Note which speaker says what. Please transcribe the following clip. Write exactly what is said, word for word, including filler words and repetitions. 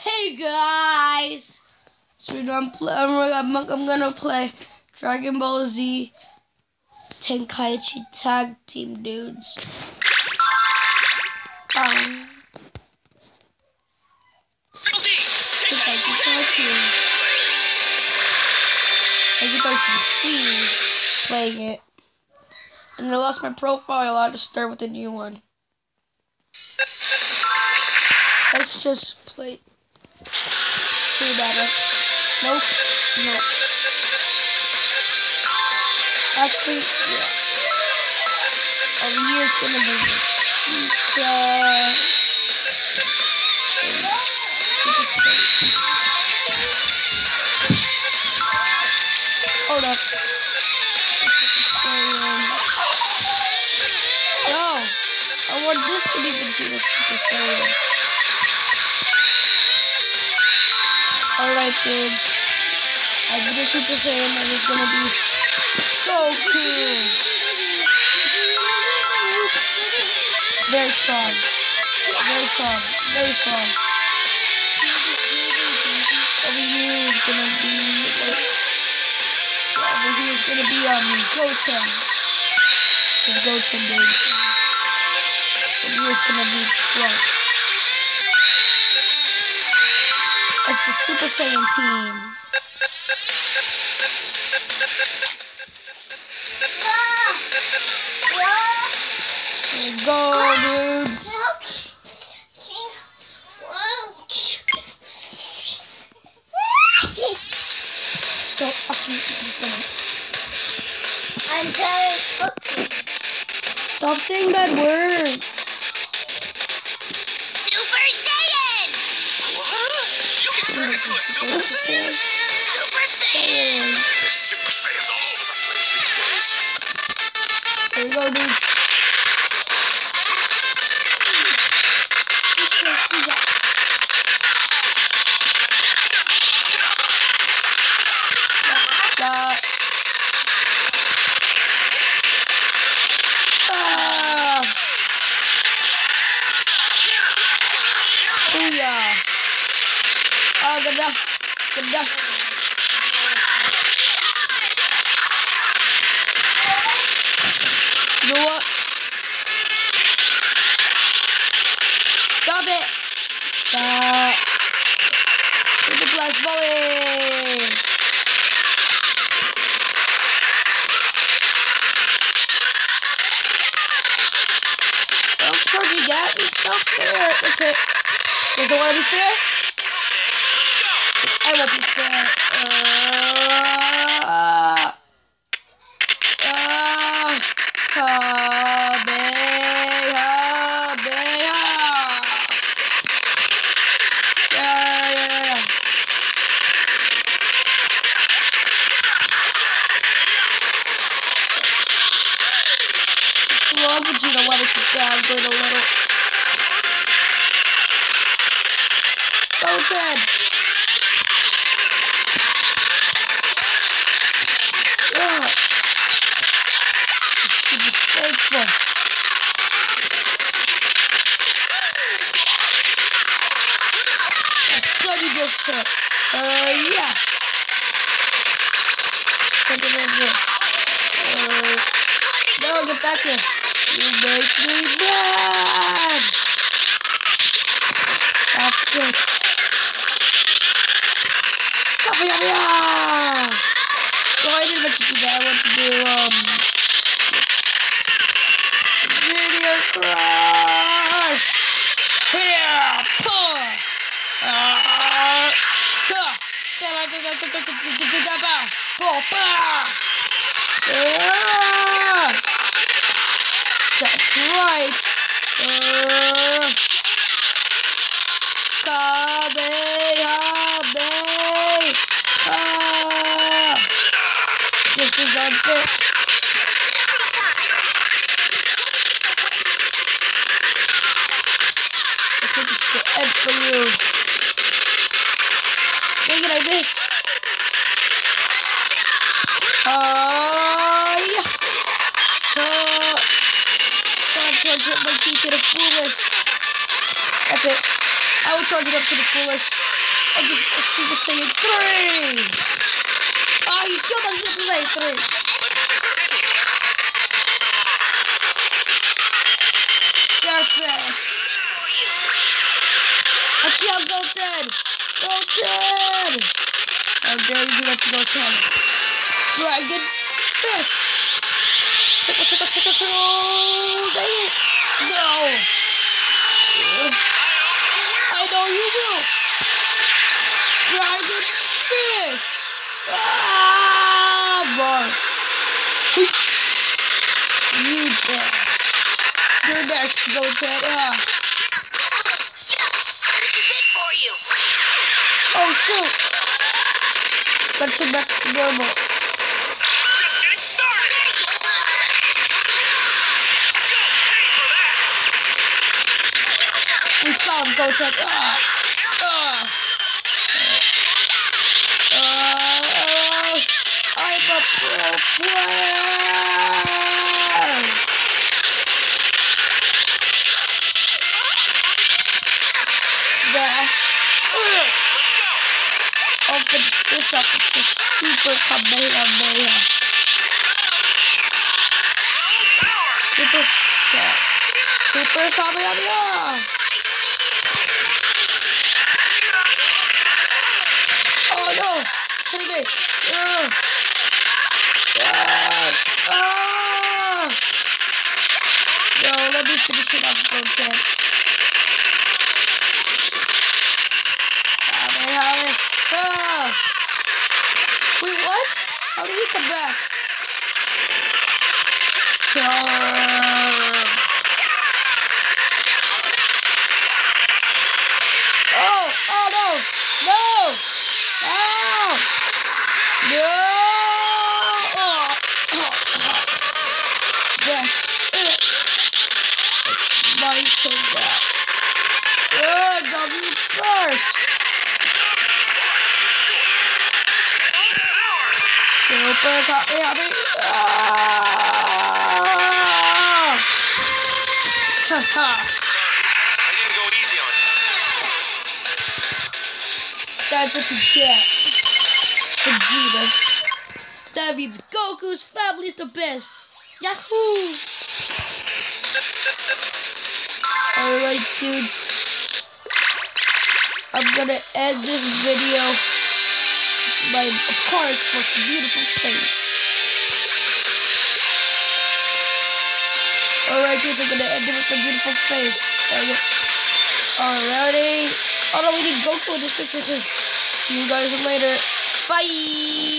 Speaker 1: Hey guys! So I'm, pl I'm, I'm, I'm gonna play Dragon Ball Z Tenkaichi Tag Team Dudes. Um, Tenkaichi Tag Team. As you guys can see, playing it. And I lost my profile, I had to start with a new one. Let's just play. Pretty better. Nope. Nope. Actually, yeah. Over here it's gonna be pizza. Super steak. Hold up. No! I want this to be Vegeta Super Saiyan. Alright, dudes. I did a Super Saiyan and it's gonna be Goku! Very strong. Very strong. Very strong. Over here is gonna be... Yeah, over here is gonna be um, Goten. It's Goten, dudes. Over here is gonna be Trunks. It's the Super Saiyan team. Here we go, dudes. Stop fucking eating. I'm very cooking. Stop saying bad words.
Speaker 2: Turn into a Super Saiyan? Super Saiyan! There's Super Saiyans all over the place these days.
Speaker 1: There we go, dudes. Stop. Ah. Booyah. Oh, ganda. Ganda. You know what? Stop it. Stop. Super Flash Volley. Don't charge you at me. Don't fair. That's it. Does it want to be fair? I won't be fair. Uh, uh, Kamehameha. Yeah, yeah, yeah. What's wrong with you? Don't want to keep downgrade a little. Goten! Faithful. So you just hit. Uh, yeah. Put it in here. Uh, no, get back here. You make me mad. That's it. Come here, yeah. So I didn't want to do that. I want to do, um... Meteor Crush! Here! Pull! Ah! Pull! That's right! Uh, Kamehameha! This is unfair. End for you. Dang it, I missed. Uh, yeah. Uh, I'm trying to hit my key to the fullest. That's it. I will charge it up to the fullest. I just Super Saiyan three. Oh, you killed that Super Saiyan three. That's it. I killed Goten. Goten. How dare you do that to Goten? Dragon Fist. Tickle, tickle, tickle, tickle. Dang it. No. I know you will. Dragon Fist. Ah, boy. You dead. You're next, Goten. Ah.
Speaker 2: So, this is it for you.
Speaker 1: Oh, shoot. Let's get back to normal.
Speaker 2: Just getting started.
Speaker 1: We found Goten. Ah. Ah. Uh, I'm a pro player. That's it. I'll finish this up with the Super Kamehameha. Super, yeah. Super Kamehameha. Oh no! Killing me! Uh, uh, uh. No, let me finish it off, Goten. Kamehameha! Ah. Wait, what? How did we come back? Uh. Oh! Oh no! No! Oh! No! Oh. That's it. It's my turn now. Oh, W first. Super Kamehameha. Haha.
Speaker 2: I didn't go easy on you.
Speaker 1: That's what you get. Vegeta. That means Goku's family's the best. Yahoo! Alright, dudes. I'm gonna end this video by, of course, most beautiful face. Alright, dudes, I'm gonna end it with my beautiful face. Alrighty. Oh no, we need Goku in this picture too. See you guys later. Bye!